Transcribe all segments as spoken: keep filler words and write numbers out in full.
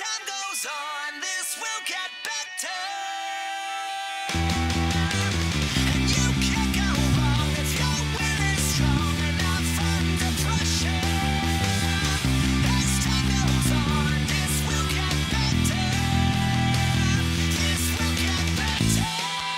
time goes on, this will get better. And you can't go wrong if your will is strong enough under pressure. As time goes on, this will get better. This will get better.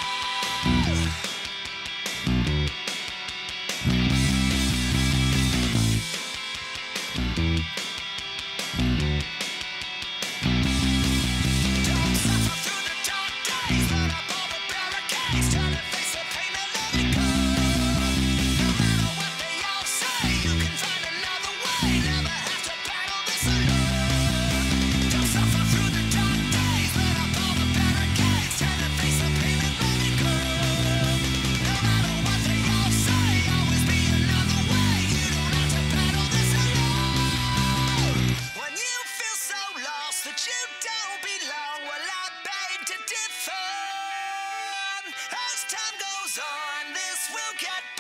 Don't suffer through the dark days, put up all the barricades, turn and face the pain and let it go. No matter what they all say, you can find another way, never have to battle this alone. Don't suffer through the dark days, put up all the barricades, turn and face the pain and let it go. No matter what they all say, always be another way, you don't have to battle this alone. When you feel so lost that you don't belong, well, I beg to differ. As time goes on, this will get better.